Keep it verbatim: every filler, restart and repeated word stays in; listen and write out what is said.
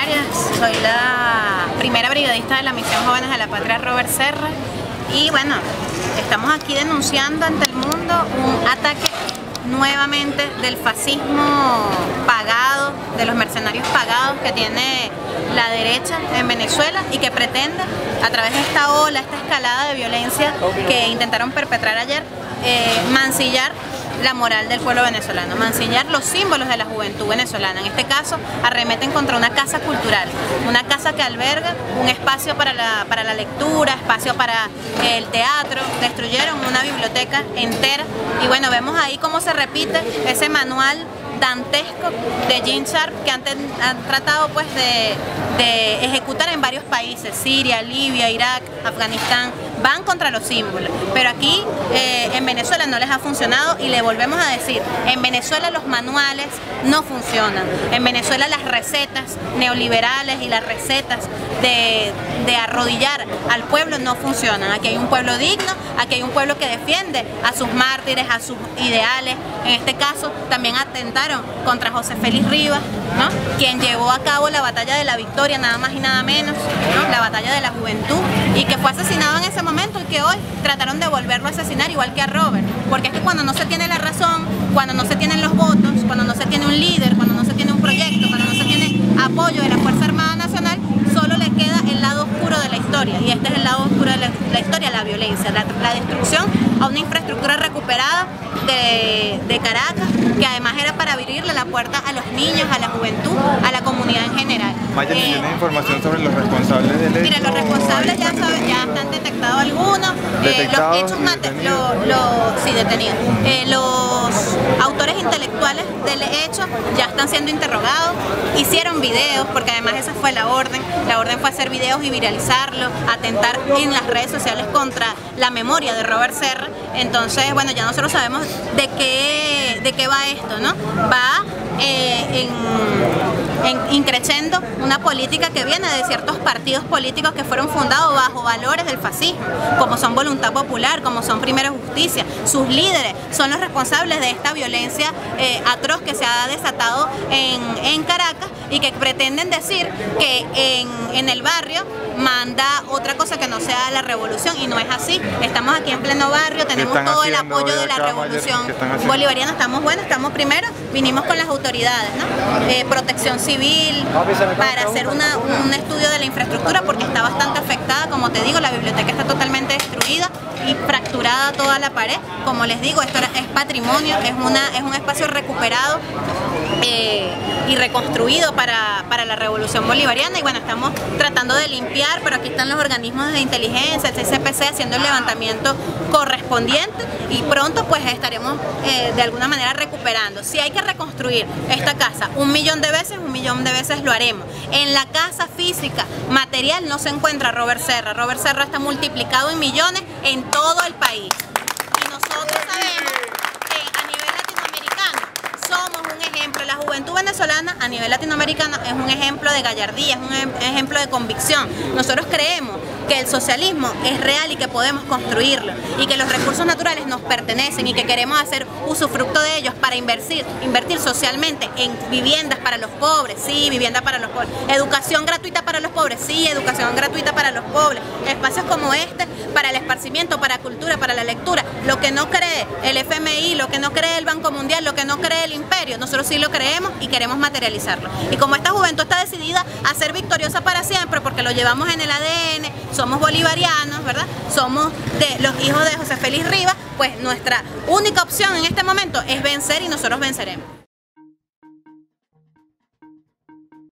Arias, soy la primera brigadista de la Misión Jóvenes de la Patria Robert Serra y bueno, estamos aquí denunciando ante el mundo un ataque nuevamente del fascismo pagado, de los mercenarios pagados que tiene la derecha en Venezuela y que pretende, a través de esta ola, esta escalada de violencia que intentaron perpetrar ayer, eh, mancillar la moral del pueblo venezolano, mancillar los símbolos de la juventud venezolana. En este caso, arremeten contra una casa cultural, una casa que alberga un espacio para la, para la lectura, espacio para el teatro, destruyeron una biblioteca entera y bueno, vemos ahí cómo se repite ese manual dantesco de Gene Sharp que han, ten, han tratado pues de, de ejecutar en varios países, Siria, Libia, Irak, Afganistán, van contra los símbolos, pero aquí eh, en Venezuela no les ha funcionado y le volvemos a decir, en Venezuela los manuales no funcionan, en Venezuela las recetas neoliberales y las recetas de, de arrodillar al pueblo no funcionan. Aquí hay un pueblo digno, aquí hay un pueblo que defiende a sus mártires, a sus ideales. En este caso también atentaron contra José Félix Rivas, ¿no?, quien llevó a cabo la batalla de la victoria, nada más y nada menos, ¿no?, la batalla de la juventud, y que fue asesinado en ese momento y que hoy trataron de volverlo a asesinar igual que a Robert, porque es que cuando no se tiene la razón, cuando no se tienen los votos, cuando no se tiene un líder, cuando no se tiene un proyecto, cuando no se tiene apoyo de la Fuerza Armada Nacional, solo le queda el lado oscuro de la historia, y este es el lado oscuro de la, la historia, la violencia, la, la destrucción a una infraestructura recuperada de, de Caracas, que además era para abrirle la puerta a los niños, a la juventud, a la comunidad en general. Maya, eh, ¿tienes información sobre los responsables del hecho? Mira, los responsables ya, saben, ya están detectados algunos, ¿Detectados eh, los hechos materiales, lo, lo, sí, detenidos. Eh, los autores intelectuales del hecho ya están siendo interrogados, hicieron videos, porque además esa fue la orden, la orden fue hacer videos y viralizarlo, atentar en las redes sociales contra la memoria de Robert Serra. Entonces, bueno, ya nosotros sabemos de qué, de qué va esto, ¿no? Va eh, en, en increciendo una política que viene de ciertos partidos políticos que fueron fundados bajo valores del fascismo, como son Voluntad Popular, como son Primera Justicia. Sus líderes son los responsables de esta violencia eh, atroz que se ha desatado en, en Caracas y que pretenden decir que en, en el barrio manda otra cosa que no sea la revolución, y no es así. Estamos aquí en pleno barrio, tenemos todo el apoyo de la revolución bolivariana, estamos buenos, estamos primero, vinimos con las autoridades, ¿no? Eh, protección civil, para hacer una, un estudio de la infraestructura, porque está bastante afectada, como te digo, la biblioteca está totalmente destruida y fracturada toda la pared. Como les digo, esto es patrimonio, es, una, es un espacio recuperado eh, y reconstruido para, para la revolución bolivariana, y bueno, estamos tratando de limpiar, pero aquí están los organismos de inteligencia, el C C P C, haciendo el levantamiento correspondiente, y pronto pues estaremos eh, de alguna manera recuperando. Si hay que reconstruir esta casa un millón de veces, un millón de veces lo haremos. En la casa física, material, no se encuentra Robert Serra. Robert Serra está multiplicado en millones en todo el país. Y nosotros sabemos que a nivel latinoamericano somos un ejemplo. La juventud venezolana a nivel latinoamericano es un ejemplo de gallardía, es un ejemplo de convicción. Nosotros creemos que el socialismo es real y que podemos construirlo, y que los recursos naturales nos pertenecen y que queremos hacer usufructo de ellos para invertir, invertir socialmente en viviendas para los pobres, sí, vivienda para los pobres, educación gratuita para los pobres, sí, educación gratuita para los pobres, espacios como este para el esparcimiento, para cultura, para la lectura. Lo que no cree el F M I, lo que no cree el Banco Mundial, lo que no cree el Imperio, nosotros sí lo creemos y queremos materializarlo. Y como esta juventud está decidida a ser victoriosa para siempre, porque lo llevamos en el A D N, somos bolivarianos, ¿verdad? Somos de los hijos de José Félix Rivas, pues nuestra única opción en este momento es vencer, y nosotros venceremos.